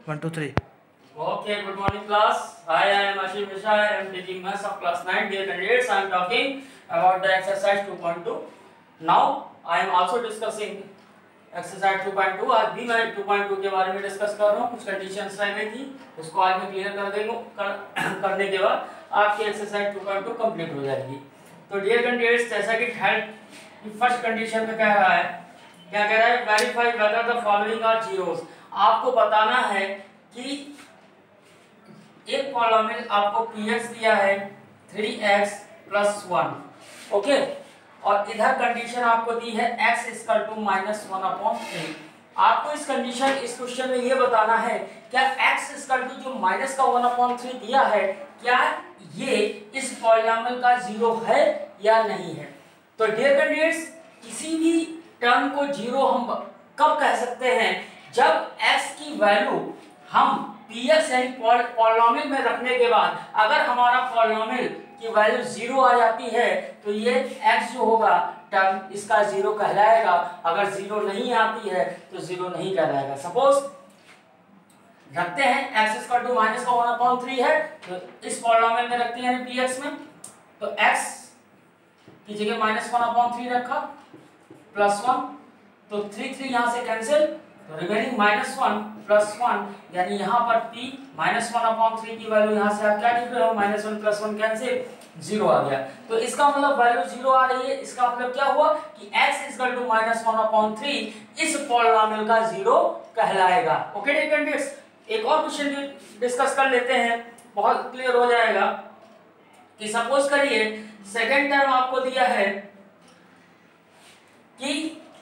1 2 3. Okay, good morning class. Hi, I am Ashim Mishra. I am teaching maths of class 9. Dear candidates, I am talking about the exercise 2.2. Now, I am also discussing exercise 2.2. आज भी मैं 2.2 के बारे में discuss कर रहा हूँ. कुछ कंडीशंस रह गई थी, उसको आज मैं क्लियर कर देंगे. करने के बाद आपकी एक्सरसाइज 2.2 कंप्लीट हो जाएगी. तो डियर कैंडिडेट्स, जैसा कि हेल्प फर्स्ट कंडीशन में कह रहा है, क्या कह रहा है? Verify whether the following are zeros. आपको बताना है कि एक पॉलिनोमियल आपको px दिया है 3x + 1, ओके, और इधर कंडीशन आपको दी है x = -1/3. आपको इस कंडीशन इस क्वेश्चन में ये बताना है क्या x = जो माइनस का 1/3 दिया है, क्या ये इस पॉलिनोमियल का जीरो है या नहीं है. तो डियर कैंडिडेट्स, किसी भी टर्म को जीरो हम कब कह सकते हैं? जब x की वैल्यू हम px यानी पॉलिनोमियल में रखने के बाद अगर हमारा पॉलिनोमियल की वैल्यू जीरो आ जाती है तो ये x जो होगा टर्म इसका जीरो कहलाएगा. अगर जीरो नहीं आती है तो जीरो नहीं कहलाएगा. सपोज रखते हैं x = -1/3 है, तो इस पॉलिनोमियल में रखते हैं px में, तो x की जगह -1/3 रखा +1, तो 3 यहां से कैंसिल, तो रिमेनिंग -1 + 1, यानी यहाँ पर p -1/3 की वैल्यू यहाँ से आप क्या लिख रहे हो? -1 + 1 कैंसिल, 0 आ गया. तो इसका मतलब वैल्यू 0 आ रही है. इसका मतलब क्या हुआ कि x = -1/3 इस पॉलिनोमियल का जीरो कहलाएगा. ओके डियर कैंडिडेट्स, एक और क्वेश्चन डिस्कस कर लेते हैं, बहुत क्लियर हो जाएगा. कि सपोज करिए सेकंड टर्म आपको दिया है कि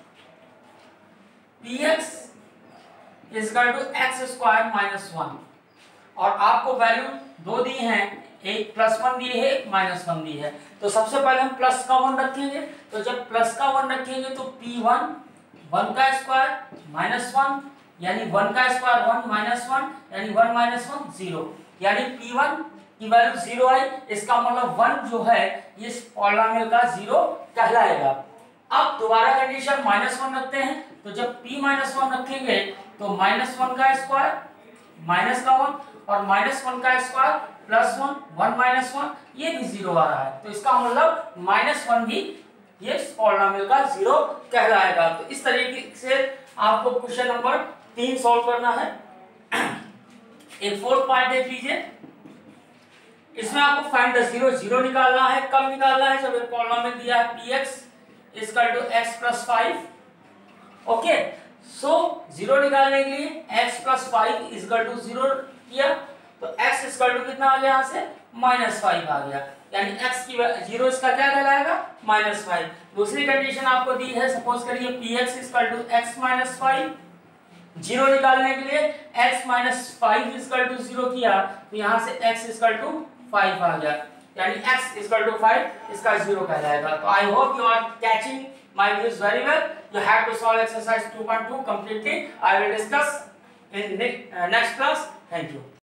px = x² - 1, और आपको वैल्यू दो दी हैं, एक +1 दी है, एक -1 दी है. तो सबसे पहले हम प्लस का 1 रखेंगे. तो जब प्लस का 1 रखेंगे तो p1 1 का स्क्वायर -1, यानी 1 का स्क्वायर 1 -1, यानी 1 - 1 0, यानी p1 की वैल्यू 0 आई. इसका मतलब 1 जो है इस पॉलिनोमियल का जीरो कहलाएगा. अब दोबारा कंडीशन -1 रखते हैं, तो जब p -1 रखेंगे तो -1 का स्क्वायर माइनस का 1 और -1 का स्क्वायर +1 1 -1, ये भी 0 आ रहा है. तो इसका मतलब -1 भी ये पॉलिनोमियल का जीरो कहलाएगा. तो इस तरीके से आपको क्वेश्चन नंबर 3 सॉल्व करना है. एक फोर्थ पार्ट देख लीजिए. इसमें आपको फाइंड द जीरो निकालना है. कब निकालना है? जब एक पॉलिनोमियल दिया है px = x + 5. Okay, so zero निकालने के लिए x + 5 = 0 किया, तो x = कितना आ गया? यहाँ से -5 आ गया, यानी x की जीरो इसका क्या कहलाएगा? -5. दूसरी कंडीशन आपको दी है, सपोज करिए px = x - 5. जीरो निकालने के लिए x - 5 = 0 किया, तो यहाँ से x = 5 आ गया, यानी x = 5 इसका जीरो कहलाएगा. तो I hope you are catching my views very well. You have to solve exercise 2.2 completely. I will discuss in next class. Thank you.